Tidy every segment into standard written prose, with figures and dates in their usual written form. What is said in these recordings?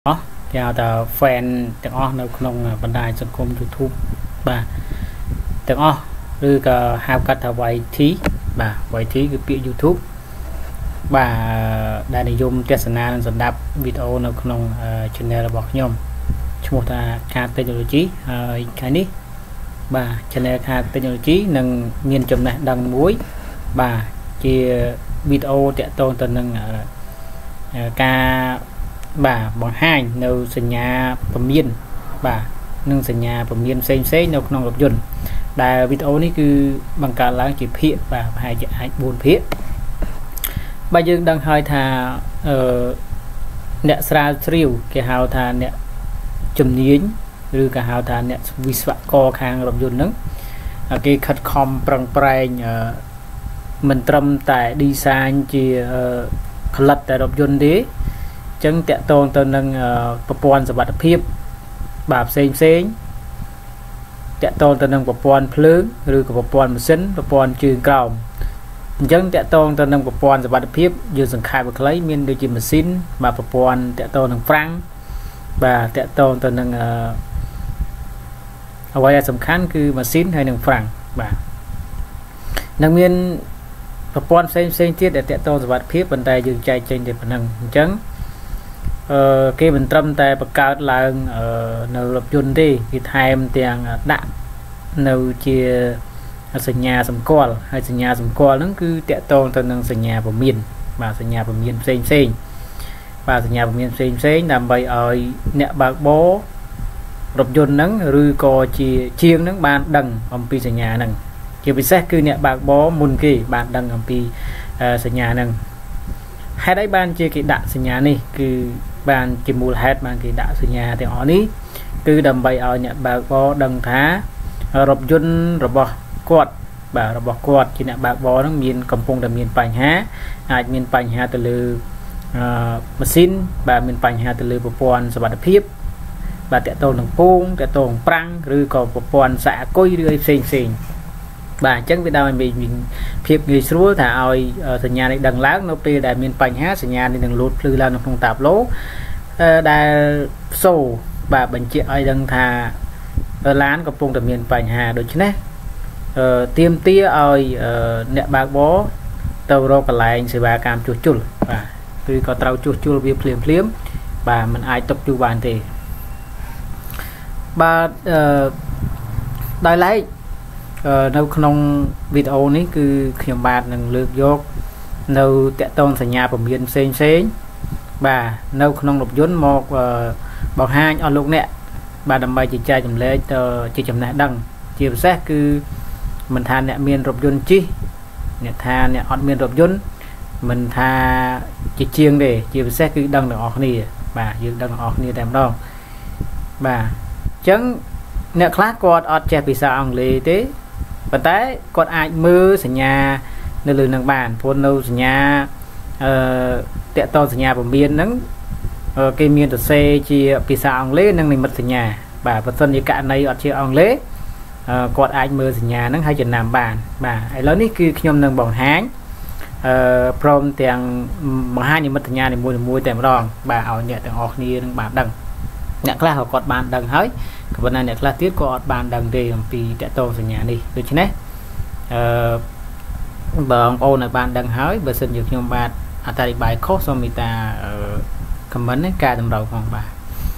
đó chào tờ fan tiếng oនៅក្នុងបណ្ដាញសង្គម YouTube បាទទាំងអស់ឬក៏ហៅកាត់ថា YT បាទ YT គឺពាក្យ YouTube បាទដែលនិយមទស្សនានិងសម្ដាប់វីដេអូនៅក្នុង channel របស់ខ្ញុំឈ្មោះថា ខាត Technology ហើយថ្ងៃនេះបាទ channel ខាត Technology នឹងមានចំណេះដឹងមួយបាទជាវីដេអូតាក់ទងទៅនឹងការបាទបង្ហាញនៅសញ្ញាពមៀនបាទនិងសញ្ញាពមៀនផ្សេងៗនៅក្នុងរថយន្តដែលវីដេអូនេះគឺបង្កើតឡើងជាភាគបាទប្រហែលជាអាច4ភាគបាទយើងដឹងហើយថាអ្នកស្រាវជ្រាវគេហៅថាអ្នកជំនាញឬក៏ហៅថាអ្នកវិស្វករខាងរថយន្តហ្នឹងគេខិតខំប្រឹងប្រែងមិនត្រឹមតែ design ជាផលិតតែរថយន្តទេចឹងតាក់ទងទៅនឹងប្រព័ន្ធសុវត្ថិភាពបាទផ្សេងតាក់ទងទៅនឹងប្រព័ន្ធភ្លើងឬក៏ប្រព័ន្ធម៉ាស៊ីនប្រព័ន្ធជើងក្រោមអញ្ចឹងតាក់ទងទៅនឹងប្រព័ន្ធសុវត្ថិភាពយើងសង្ខេបខ្លីមានដូចជាម៉ាស៊ីនបាទប្រព័ន្ធតាក់ទងនឹងហ្វ្រាំងបាទតាក់ទងទៅនឹងអ្វីដែលសំខាន់គឺម៉ាស៊ីនហើយនឹងហ្វ្រាំងបាទនឹងមានប្រព័ន្ធផ្សេងទៀតដែលតាក់ទងសុវត្ថិភាពប៉ុន្តែយើងចែកចេញតែប៉ុណ្ណឹងអញ្ចឹងគេមិនត្រឹមតែបង្កើតឡើងនៅរថយន្តទេគេថែមទាំងដាក់នៅជាសញ្ញាសម្គាល់ហើយសញ្ញាសម្គាល់ហ្នឹងគឺតាក់ទងទៅនឹងសញ្ញាពមៀនបាទសញ្ញាពមៀនផ្សេងបាទសញ្ញាពមៀនផ្សេងដើម្បីឲ្យអ្នកបើកបររថយន្តហ្នឹងឬក៏ជាជាងហ្នឹងបានដឹងអំពីសញ្ញាហ្នឹងជាពិសេសគឺអ្នកបើកបរមុនគេបានដឹងអំពីសញ្ញាហ្នឹងហេតុអីបានជាគេដាក់សញ្ញានេះគឺបានជាមូលហេតុបានគេដាក់សញ្ញាទាំងអស់នេះគឺដើម្បីឲ្យអ្នកបើកបរដឹងថារថយន្តរបស់គាត់បាទរបស់គាត់ជាអ្នកបើកបរហ្នឹងមានកំពុងតែមានបញ្ហាអាចមានបញ្ហាទៅលើម៉ាស៊ីនបាទមានបញ្ហាទៅលើប្រព័ន្ធសុវត្ថិភាពបាទតាក់ទងនឹងពងតាក់ទងប្រាំងឬក៏ប្រព័ន្ធសាកអគុយឬអីផ្សេងបាទអញ្ចឹងវាដើម្បីមានភាពងាយស្រួលថាឲ្យសញ្ញានេះដឹងឡើងនៅពេលដែលមានបញ្ហាសញ្ញានេះនឹងលោតភ្លឺឡើងនៅក្នុងតាប្លូដែលសូបាទបញ្ជាក់ឲ្យដឹងថាឡានកំពុងតែមានបញ្ហាដូច្នេះទាមទារឲ្យអ្នកបើកបរទៅរកកន្លែងសេវាកម្មជួសជុលបាទគឺក៏ត្រូវជួសជុលវាភ្លាមបាទมันអាចຕົកយូរបានទេបាទដោយឡែកនៅក្នុងវីដេអូនេះគឺខ្ញុំបាទនឹងលើកយកនៅតាក់ទងសញ្ញាពមៀនផ្សេងបាទនៅក្នុងរថយន្តមកបង្ហាញអស់លោកអ្នកបាទដើម្បីជាចែកចម្លែកទៅជាចំណេះដឹងជាពិសេសគឺមិនថាអ្នកមានរថយន្តជិះអ្នកថាអ្នកអត់មានរថយន្តមិនថាជាជាងទេជាពិសេសគឺដឹងទាំងអស់គ្នាបាទយើងដឹងទាំងអស់គ្នាតែម្ដងបាទអញ្ចឹងអ្នកខ្លះគាត់អត់ចេះភាសាអង់គ្លេសទេប៉ុន្តែគាត់អាចមើលសញ្ញានៅលើនឹងបានព្រោះនៅសញ្ញាតាក់ទងសញ្ញាពមៀនហ្នឹងគេមានសរសេរជាភាសាអង់គ្លេសនិងនិមិត្តសញ្ញាបាទបើសិនជាករណីអត់ជាអង់គ្លេសគាត់អាចមើលសញ្ញាហ្នឹងហើយចំណាំបានបាទឥឡូវនេះគឺខ្ញុំនឹងបង្ហាញព្រមទាំងបង្ហាញនិមិត្តសញ្ញានីមួយៗតែម្ដងបាទឲ្យអ្នកទាំងអស់គ្នានឹងបានដឹងអ្នកខ្លះក៏គាត់បានដឹងហើយក៏ប៉ុន្តែអ្នកខ្លះទៀតក៏អត់បានដឹងទេអំពីតាក់ទងសញ្ញានេះដូច្នេះបងប្អូនឲ្យបានដឹងហើយបើសិនជាខ្ញុំបាទអត្ថាធិប្បាយខុសសូមមេត្តាខមមិនណាការតម្រូវផងបាទអ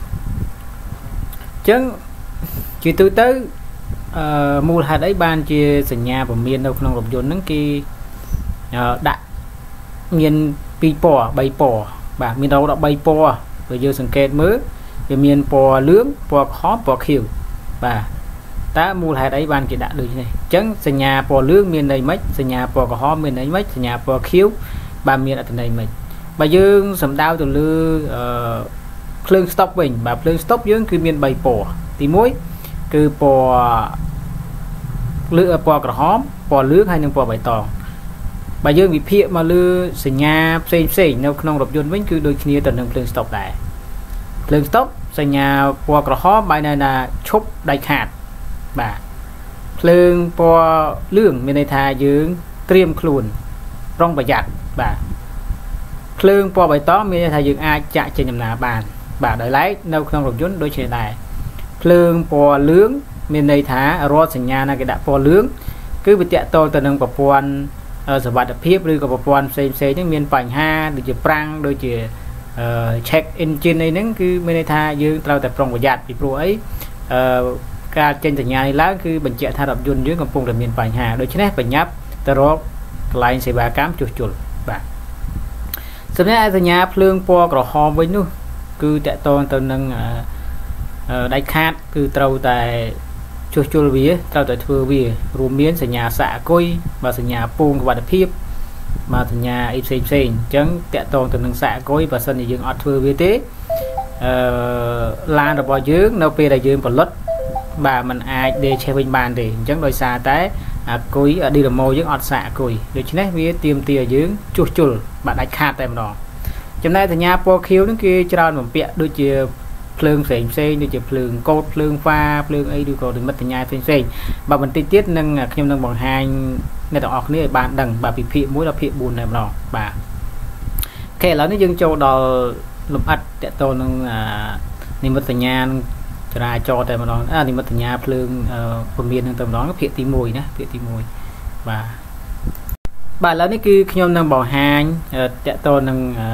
ញ្ចឹងជាទូទៅមូលហេតុអីបានជាសញ្ញាពមៀននៅក្នុងរថយន្តហ្នឹងគេដាក់មាន2ពណ៌3ពណ៌បាទមានរហូតដល់3ពណ៌បើយើងសង្កេតមើលវាមានពណ៌លឿងពណ៌ខំពណ៌ខៀវបាទតើមូលហេតុអីបានគេដាក់ដូចនេះអញ្ចឹងសញ្ញាពណ៌លឿងមានន័យម៉េចសញ្ញាពណ៌ក្រហមមានន័យម៉េចសញ្ញាពណ៌ខៀវបាទមានអត្ថន័យម៉េចបើយើងសំដៅទៅលើភ្លើងស្តុបវិញបាទភ្លើងស្តុបយើងគឺមាន3ពណ៌ទី1គឺពណ៌លឿងពណ៌ក្រហមពណ៌លឿងហើយនិងពណ៌បៃតងបើយើងវិភាគមកលើសញ្ញាផ្សេងនៅក្នុងរថយន្តវិញគឺដូចគ្នាទៅនឹងភ្លើងស្តុបដែរភ្លើងស្តុបសញ្ញាពណ៌ក្រហមបាយណាឈប់ដាច់ខាតបាទភ្លើងពណ៌លឿងមានន័យថាយើងត្រៀមខ្លួនប្រុងប្រយ័ត្នបាទភ្លើងពណ៌បៃតងមានន័យថាយើងអាចចាក់ចេញដំណើរបានបាទដោយឡែកនៅក្នុងរថយន្តដូចជាដែរភ្លើងពណ៌លឿងមានន័យថារាល់សញ្ញាណាគេដាក់ពណ៌លឿងគឺវាតាក់ទងទៅនឹងប្រព័ន្ធសុវត្ថិភាពឬក៏ប្រព័ន្ធផ្សេងហ្នឹងមានបញ្ហាដូចជាប្រាំងដូចជាcheck engine អីហ្នឹងគឺមានន័យថាយើងត្រូវតែប្រុងប្រយ័ត្នពីព្រោះអីការចេញសញ្ញានេះឡើងគឺបញ្ជាក់ថារថយន្តយើងកំពុងតែមានបញ្ហាដូច្នេះបញ្ញាប់ទៅរកកន្លែងសេវាកម្មជួសជុលបាទសម្រាប់សញ្ញាភ្លើងពណ៌ក្រហមវិញនោះគឺតាក់ទងទៅនឹងដាច់ខាតគឺត្រូវតែជួសជុលវាត្រូវតែធ្វើវារួមមានសញ្ញាសាកអគុយបាទសញ្ញាពងសុវត្ថិភាពបាទសញ្ញាអីផ្សេងអញ្ចឹងតាក់ទងទៅនឹងសាកអគុយបើសិនជាយើងអត់ធ្វើវាទេឡានរបស់យើងនៅពេលដែលយើងផលិតបាទมันអាចដេឆេះវិញបានទេអញ្ចឹងដោយសារតែអគុយឌីណាម៉ូយើងអត់សាកអគុយដូច្នេះវាទាមទារយើងជួសជុលបាទដាច់ខាតតែម្ដងចំណែកសញ្ញាពណ៌ខៀវហ្នឹងគេច្រើនបំពាក់ដូចជាភ្លើងផ្សេងដូចជាភ្លើងកោតភ្លើងហ្វាភ្លើងអីឬក៏និមិត្តសញ្ញាផ្សេងបាទបន្តិចទៀតនឹងខ្ញុំនឹងបង្ហាញអ្នកទាំងអស់គ្នាឲ្យបានដឹងបាទពីភាគ1ដល់ភាគ4តែម្ដងបាទអូខេឥឡូវនេះយើងចូលដល់លម្អិតតកតនឹងនិមិត្តសញ្ញាចរាចរណ៍តែម្ដងនិមិត្តសញ្ញាភ្លើងពមៀននឹងតែម្ដងភាគទី1ណាភាគទី1បាទឥឡូវនេះគឺខ្ញុំនឹងបង្ហាញតកតនឹង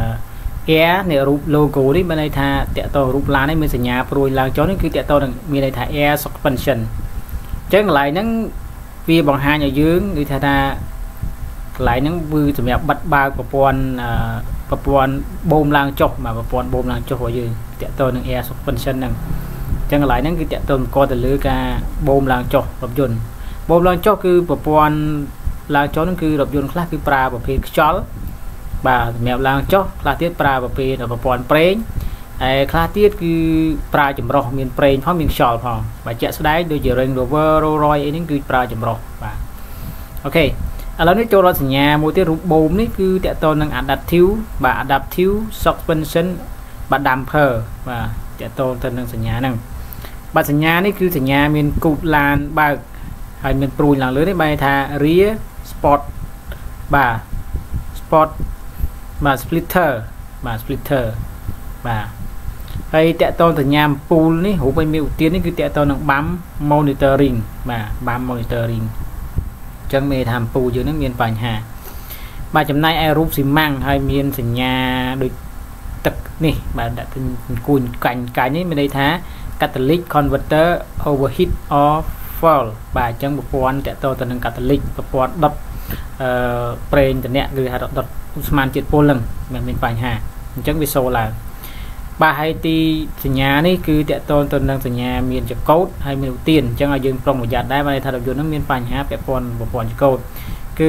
air នៃរូប logo នេះមានន័យថាតកតរូបឡាននេះមានសញ្ញាព្រួយឡើងចុះនេះគឺតកតនឹងមានន័យថា air suspension អញ្ចឹងកន្លែងហ្នឹងវាបង្ហាញឲ្យយើងគឺថាកន្លែងហ្នឹងគឺសម្រាប់បិទបើកប្រព័ន្ធបូមឡើងចុះបាទប្រព័ន្ធបូមឡើងចុះរបស់យើងតកតនឹង air suspension ហ្នឹងអញ្ចឹងកន្លែងហ្នឹងគឺតកតមកទៅលើការបូមឡើងចុះរថយន្តបូមឡើងចុះគឺប្រព័ន្ធឡើងចុះហ្នឹងគឺរថយន្តខ្លះគឺប្រើប្រភេទខ្យល់បាទសម្រាប់ឡើងចុះខ្លះទៀតប្រើប្រភេទប្រព័ន្ធប្រេងហើយខ្លះទៀតគឺប្រើចម្រោះមានប្រេងផងមានខ្យល់ផងបាទជាក់ស្ដែងដូចជា Range Rover Rolls Royce អីហ្នឹងគឺប្រើចម្រោះបាទអូខេឥឡូវនេះចូលដល់សញ្ញាមួយទៀតរូបបូមនេះគឺតកតនឹង adaptive បាទ adaptive suspension បាទ damper បាទតកតទៅនឹងសញ្ញាហ្នឹងបាទសញ្ញានេះគឺសញ្ញាមានគូតឡានបើកហើយមានព្រួយឡើងលើនេះបែរថា rear sport បាទ sport បាទ splitter បាទ splitter បាទហើយតកតសញ្ញាអំពូលនេះរូបឲ្យមានឧទាននេះគឺតកតនឹង bump monitoring បាទ bump monitoring អញ្ចឹងមានថាអំពូលយើងនឹងមានបញ្ហាបាទចំណែកឯរូបស៊ីម៉ាំងហើយមានសញ្ញាដូចទឹកនេះបាទដាក់គួយកាញ់នេះមានន័យថា catalytic converter overheat or fault បាទអញ្ចឹងប្រព័ន្ធតកតទៅនឹង catalytic ប្រព័ន្ធដុតប្រេងតំណាក់គឺហៅដុតស្មានជាតិពុលហ្នឹងមានបញ្ហាអញ្ចឹងវាសូរឡើងបាទហើយទីសញ្ញានេះគឺតកតទៅនឹងសញ្ញាមានចកោតហើយមានឧទានអញ្ចឹងឲ្យយើងប្រុងប្រយ័ត្នដែរបើថារថយន្តហ្នឹងមានបញ្ហាពាក់ព័ន្ធប្រព័ន្ធចកោតគឺ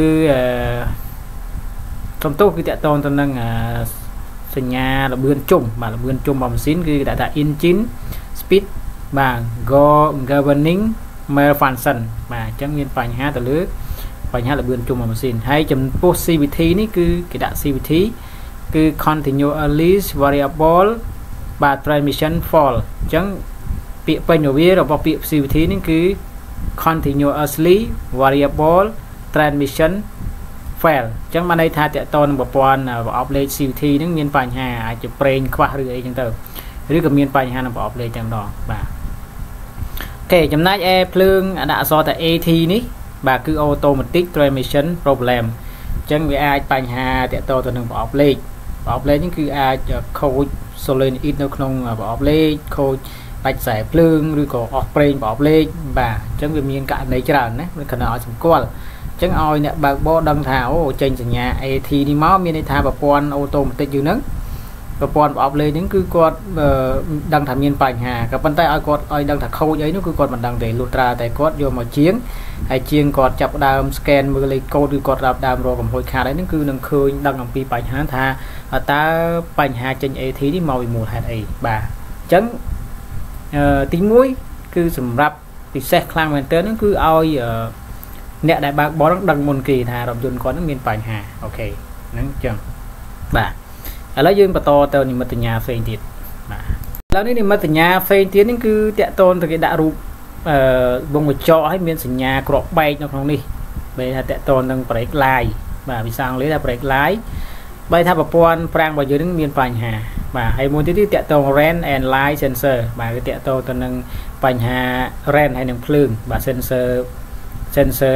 សំទោសគឺតកតទៅនឹងសញ្ញាលបឿនជុំបាទលបឿនជុំរបស់ម៉ាស៊ីនគឺគេដាក់ថា engine speed បាទ governing malfunction បាទអញ្ចឹងមានបញ្ហាទៅលើបញ្ហាលបឿនជុំរបស់ម៉ាស៊ីនហើយចំពោះ CVT នេះគឺគេដាក់ CVT គឺ continuously variable បាទ transmission fault អញ្ចឹងពាក្យពេញរបស់ពាក្យ CVT នេះគឺ continuously variable transmission fail អញ្ចឹងបានន័យថាតកតនឹងប្រព័ន្ធប្រអប់លេខ CVT ហ្នឹងមានបញ្ហាអាចជាប្រេងខ្វះឬអីចឹងទៅឬក៏មានបញ្ហានឹងប្រអប់លេខតែម្ដងបាទអូខេចំណែកឯភ្លើងដាក់អក្សរតែ AT នេះបាទគឺ automatic transmission problem អញ្ចឹងវាអាចបញ្ហាតកតទៅនឹងប្រអប់លេខនេះគឺអាចខូច solenoid នៅក្នុងប្រអប់លេខខូចដាច់ខ្សែភ្លើងឬក៏អស់ប្រេងប្រអប់លេខបាទអញ្ចឹងវាមានករណីច្រើនណាមិនគណៈឲ្យសម្គាល់អញ្ចឹងឲ្យអ្នកបើកបរដឹងថាអូចេញសញ្ញា AT នេះមកមានន័យថាប្រព័ន្ធអូតូម៉ាទិកយើងហ្នឹងប្រព័ន្ធប្រអប់លេខហ្នឹងគឺគាត់ដឹងថាមានបញ្ហាក៏ប៉ុន្តែឲ្យគាត់ឲ្យដឹងថាខូចអីនោះគឺគាត់មិនដឹងទេលុះត្រាតែគាត់យកមកជាងហើយជាងគាត់ចាប់ដើម scan មើលលេខកូដឬគាត់រាប់ដើមរកកំហុសខាតអីហ្នឹងគឺនឹងឃើញដឹងអំពីបញ្ហាថាតើបញ្ហាចេញ AT នេះមកពីមូលហេតុអីបាទអញ្ចឹងទី1គឺសម្រាប់ពិសេសខ្លាំងមែនទែនហ្នឹងគឺឲ្យអ្នកដែលបើកបរនឹងដឹងមុនគេថារថយន្តគាត់នឹងមានបញ្ហាអូខេហ្នឹងអញ្ចឹងបាទឥឡូវយើងបន្តទៅនិមិត្តសញ្ញាផ្សេងទៀតបាទឥឡូវនេះនិមិត្តសញ្ញាផ្សេងទៀតនេះគឺតាក់ទងទៅគេដាក់រូបវងកញ្ចក់ឲ្យមានសញ្ញាក្របបែកនៅក្នុងនេះបែរថាតាក់ទងនឹង brake light បាទភាសាអង់គ្លេសថា brake light bay tháp bọc quan prang bao nhiêu đứng miền Pành Hà mà hay muốn tí tẹt tàu ren and light sensor mà cái tẹt tàu tận năng Pành Hà ren hay năng phường và sensor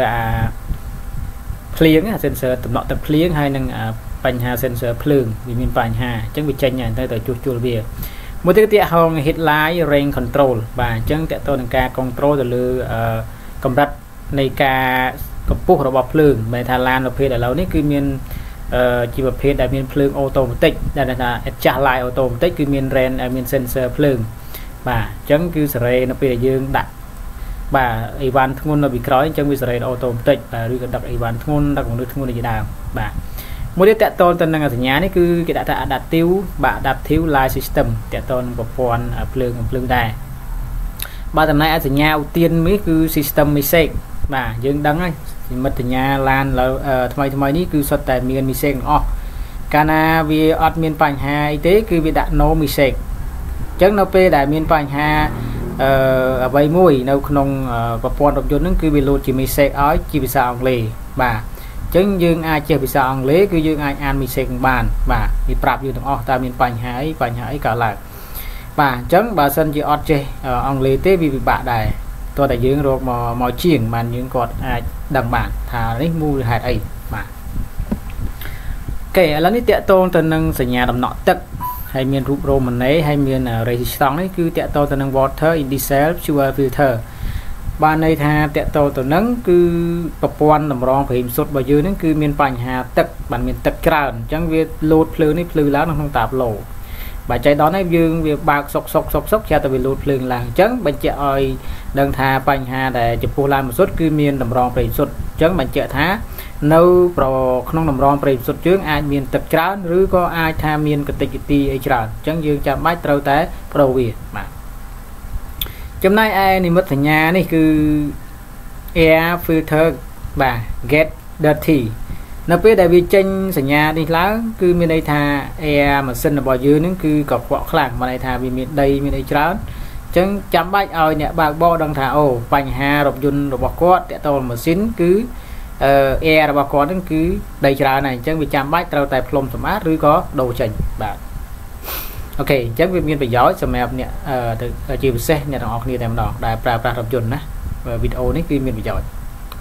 phliếng sensor tầm nọ tập phliếng hay năng Pành Hà sensor phường vì miền Pành Hà chẳng bị tranh nhà tới tới chua bìa một tí tẹt hồng headlight range control và chẳng tẹt tàu năng ca control từ lư cầm đặt này caกับพวกระบบเพลิงในทางลานประเภทเรานี่คือมีจีประเภทได้มีเพลิงออโตเมติกได้นะจ่าลายออโตเมติกคือมีแรนมีเซนเซอร์เพลิงบ่าจังคือสเรนเป็นยืงดักบ่าไอวันทุ่งเราบิคร้อยจังวิสเรนออโตเมติกบ่าหรือดักไอวันทุ่งดักของทุ่งในจีดาวบ่าโมเดลแตะตอนตอนนั้นสัญญานี่คือกิจการดัดติ้วบ่าดัดติ้วไลน์ซิสเต็มแตะตอนประปอนเพลิงได้บ่าตำนานสัญญาอุเตียนนี่คือซิสเต็มมิเซกบ่ายืงดังไงมัตยาลานแล้วทำไมนี่คือสดแต่มีเงินมีเซ็งอ๋อการนาวีอดมีนปัญหาไอเต้คือวิดาโนมีเซ็งจังเราไปได้มีนปัญหาใบมุ้ยเราขนมประปอนรถยนต์นั่นคือวิโรจิมีเซ็งอ้อยจีบิซาอังเลบ่าจังยืงไอเจบิซาอังเลคือยืงไออันมีเซ็งบานบ่ามีปรับอยู่ตรงอ๋อตามีนปัญหาไอ้ก่าหลักบ่าจังบ่าสันจีอดเจอังเลเต้วิบะได้ตัวแต่ยืงรถมอเชียงมันยืงกอดดังบานทาได้มูหายไอมาโอเคแล้วนี่เตะโตตอนนั้นสัญญาดำหนอตึกให้มีรูปโรมันนี้ให้มีเรสิสตองนี่คือเตะโตตอนนั้น water in diesel fuel filter บ้านในทาเตะโตตอนนั้นคือประปวนลำรองผิมสดบ่ยืนนั่นคือมีปัญหาตึกบันมีตึกกลางจังเวียโหลดเพลิงนี่เพลิงแล้วต้องตาบโหลบาดใจđóให้ยืงเวียบากซกแค่แต่เวียโหลดเพลิงหลังจังบันเจออยดังทาปัญหาแต่จะพูดลายมันสดคือมีลำรองผิมสดจังบันเจอท้าเนื้อโปรขนมลำรองผิมสดจังอาจมีตึกกลางหรือก็อาจทามีกระติกตีไอกลางจังยืงจะไม่เท่าแต่โปรเวียมาจำนายไอนี่มัดสัญญานี่คือ air filter บ่า get dirtyนับเป็นได้วิจัยสัญญาดีแล้วคือมีในทาแอร์มันซึ่งบ่อยืนนั่นคือกับเกาะขลังมาในทามีใดมีในจ้าจังจำใบเอาเนี่ยบางบ่อดังทาโอ้ปัญหารถยนต์รถบ่อก็แต่ตัวมันสิ้นคือแอร์รถบ่อก็นั่นคือใดจ้าnàyจังวิจำใบเราแต่พลมสมาร์ทหรือก็โดจังแบบโอเคจังวิมีประโยชน์สำหรับเนี่ยจีบเซ่เนี่ยต้องออกนี่แต่มันดอกได้ปลารถยนต์นะวิดีโอนี้คือมีประโยชน์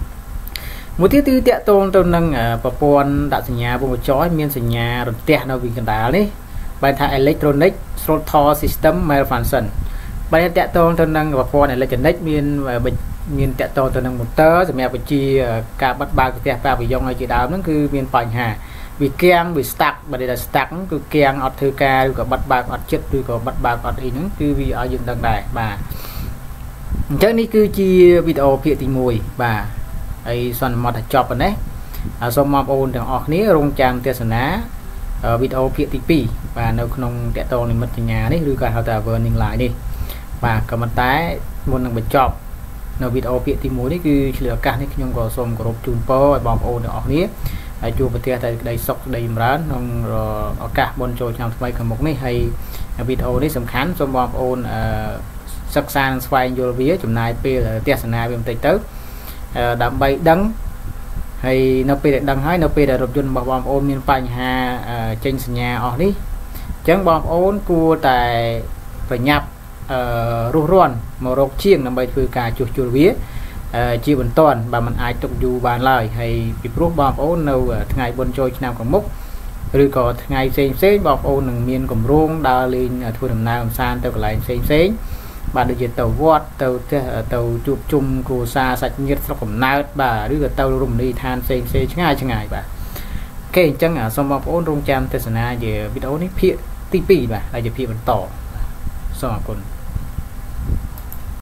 một thứ tư tẹt tôn tôn năngประปอนดัชนีบนจอยมีสัญญารถเตะเราวิ่งกันได้นี่ใบถ่าย electronic throttle system malfunction ใบเตะtôn tôn năngประปอน electronic มีเตะtôn tôn năng motor สมัยปัจจุบันการบัดบาเตะปลาไปยองไอจีดาวนั่นคือมีปัญหาวิเกียงวิสตักบัดเดสตักนั่นคือเกียงอัดถือการหรือกับบัดบาอัดจิตหรือกับบัดบาอัดอีนั่นคือวิเอายืนดังได้บ่าเจ้านี่คือจีวิดีโอเพียติมวยบ่าไอส่วนมาถัดจอบกันนะสมมติโอนถึงออกนี้โรงจามเทศนาวิดีโอเพียติปีvà នៅក្នុងតកតងនិមិត្តសញ្ញានេះឬក៏ហៅថា warning line នេះបាទក៏មិនតែមុននឹងបញ្ចប់នៅវីដេអូពាក្យទី1នេះគឺឆ្លៀតឱកាសនេះខ្ញុំក៏សូមគោរពជូនពរឲ្យបងប្អូនទាំងអស់គ្នាហើយជួបប្រទះតែក្តីសុខក្តីចម្រើនក្នុងឱកាសបុណ្យចូលឆ្នាំថ្មីខាងមុខនេះហើយវីដេអូនេះសំខាន់សូមបងប្អូនសិក្សានិងស្វែងយល់វាចំណាយពេលទស្សនាវាបន្តិចទៅដើម្បីដឹងហើយនៅពេលដែលដឹងហើយនៅពេលដែលរថយន្តរបស់បងប្អូនមានបញ្ហាចេញសញ្ញាអស់នេះអញ្ចឹងបងប្អូនគួរតែប្រញាប់រស់រាន់មករកជាងដើម្បីធ្វើការជួសជុលវាជាបន្ទាន់បើមិនអាចទុកយូរបានឡើយហើយពីព្រោះបងប្អូននៅថ្ងៃបុណ្យចូលឆ្នាំខាងមុខឬក៏ថ្ងៃផ្សេងបងប្អូននឹងមានគម្រោងដើរលេងធ្វើដំណើរកម្សាន្តទៅកន្លែងផ្សេងបាទដូចជាទៅវត្តទៅជួបជុំគ្រួសារសាច់ញាតិស្រុកកំណើតបាទឬក៏ទៅរមណីយដ្ឋានផ្សេងឆ្ងាយបាទអូខេអញ្ចឹងសូមបងប្អូនរងចាំទស្សនាជាវីដេអូនេះភាគទី2បាទហើយជាភាគបន្តសូមអរគុណ